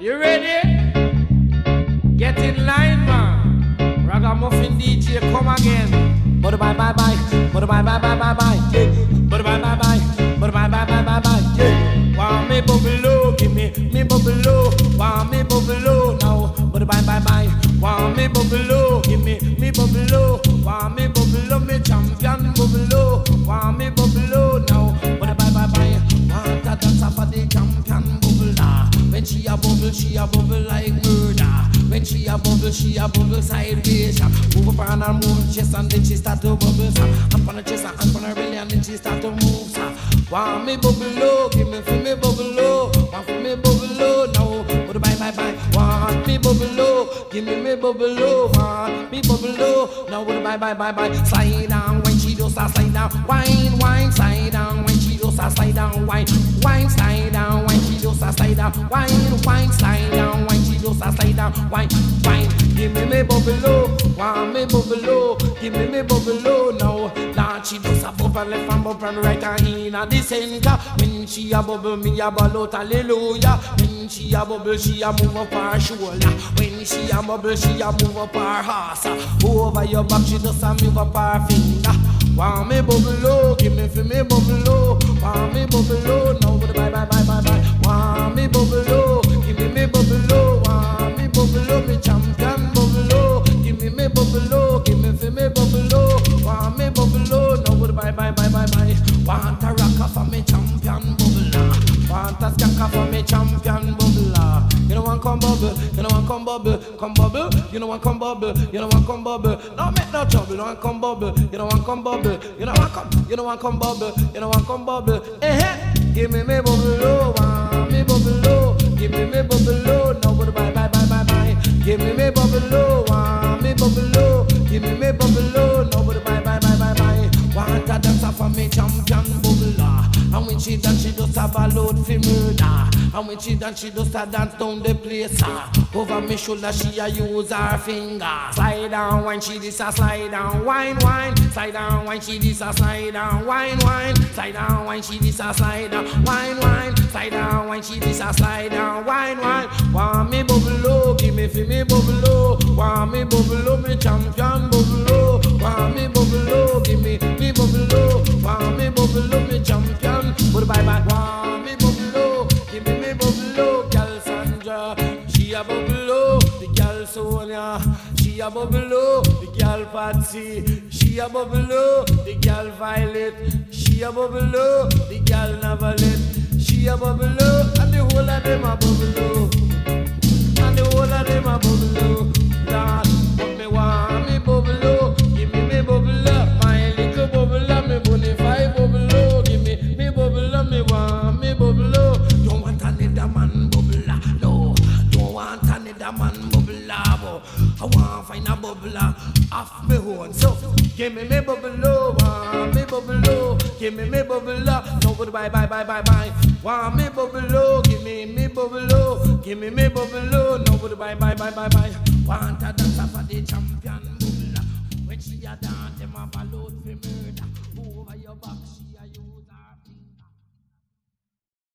You ready? Get in line, man. Ragamuffin DJ, come again. But bye bye bye. But bye bye bye bye bye. Yeah. But bye bye bye. But bye bye bye bye bye. Yeah. Want me buffalo? Give me buffalo. Want me buffalo now? But bye bye bye. Want me buffalo? Give me buffalo. Want me buffalo? Me champion buffalo. Want me buffalo now? But bye bye bye. Want to dance for the champion buffalo. When she a bubble like murder. When she a bubble sideways. Move up on her move chest and then she start to bubble. Hand on her chest and hand on her belly and then she start to move. Want me bubble, give me for me bubble. Want for me bubble now. But bye bye bye. Want me bubble, give me bubble. Want me bubble now. But bye bye bye bye. Slide down when she does a slide down. Wine, slide down when she does a slide down. Wine, slide down when she does a slide down. Wine, slide down when she does a slide down. Wine, give me bubble. Want me bubble, give me bubble now. Now she does a bubble left and bubble right and in at the center. When she a bubble, me a ball out, hallelujah. When she a bubble, she a move up her shoulder. When she a bubble, she a move up her horse. Over your back, she does a move up her finger. Want me bubble, give me for me bubble. Want me bubble, now but bye bye bye bye bye. Want me bubble, give me bubble. Want me bubble, me champion bubble. Give me bubble, give me for me bubble. Want me bubble, now but bye bye bye bye bye. Want a rocker for me champion bubble. Want a skanker for me champion bubble. You know one come bubble, you know one come bubble, come bubble. You know one come bubble, you know one come bubble. No make no trouble, you know one come bubble, you know one come bubble. You know one come bubble, you know one come bubble. Give me bubble, want me bubble. Give me bubble, no but bye bye bye bye bye. Give me bubble, want me bubble. Give me bubble, no but bye bye bye bye bye. Want a dancer for me champion bubble. And when she dance, she does have a load for murder. And when she dance, she does a dance down the place. Over me shoulder, she a use her finger. Slide down when she dis a slide down, wine. Slide down when she dis a slide down, wine. Slide down when she dis a slide down, wine. Slide down when she dis a slide down, wine. Want me bubble, give me for me bubble. Want me bubble, me champion bubble. Want me bubble, give me bubble. Want me bubble, me champion. But bye bye. Want me bubble, give me bubble. Gal Sandra, she a bubble. The gal Sonia, she a bubble. The gal Patsy, she a bubble. The gal Violet, she a bubble. The gal Navalet, she a bubble. And the whole of them a bubble. And the whole of them a bubble. Lord, but me want me bubble. Give me bubble. My little bubble, me bonify bubble. Give me bubble, me want me bubble. Don't want another man bubble, no. Don't want another man bubble. I want find a bubble off me own. So give me bubble, want me bubble. Give me bubble, no goodbye bye bye bye bye. Want me bubble, give me bubble. Give me bubble, no goodbye bye bye bye bye. Want a dancer for the champion bubble. When she a dance, them a ball out for murder. Over your back, she